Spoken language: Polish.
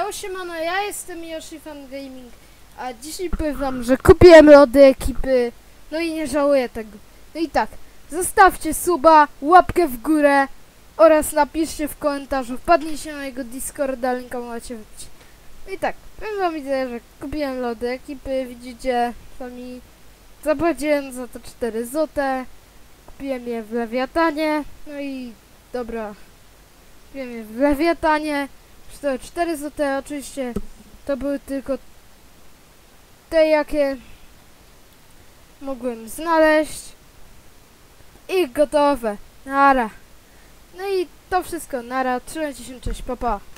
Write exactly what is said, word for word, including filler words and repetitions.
Yo, siemano, ja jestem Yoshi Fan Gaming, a dzisiaj powiem wam, że kupiłem lody ekipy, no i nie żałuję tego. No i tak, zostawcie suba, łapkę w górę oraz napiszcie w komentarzu, wpadnijcie na jego Discorda, linka macie wbić. No i tak, powiem wam widzę, że kupiłem lody ekipy, widzicie, sami zapłaciłem za to cztery złote, kupiłem je w Lewiatanie, no i dobra, kupiłem je w Lewiatanie. To cztery złote, oczywiście to były tylko te, jakie mogłem znaleźć i gotowe. Nara. No i to wszystko, nara, trzymajcie się, cześć, pa pa.